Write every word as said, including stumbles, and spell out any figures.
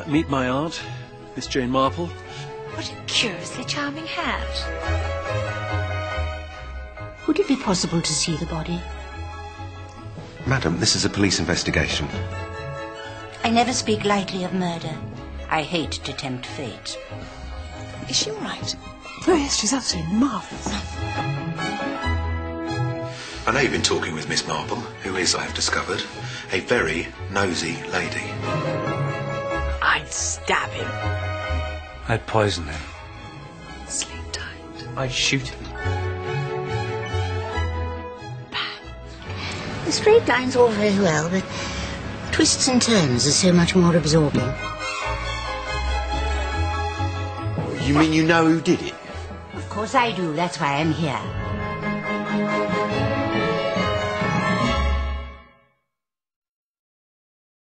meet my aunt, Miss Jane Marple. What a curiously charming hat. Would it be possible to see the body? Madam, this is a police investigation. I never speak lightly of murder. I hate to tempt fate. Is she all right? Oh, yes, she's absolutely marvellous. I know you've been talking with Miss Marple, who is, I have discovered, a very nosy lady. I'd stab him. I'd poison him. Sleep tight. I'd shoot him. The straight line's all very well, but twists and turns are so much more absorbing. You mean you know who did it? Of course I do, that's why I'm here.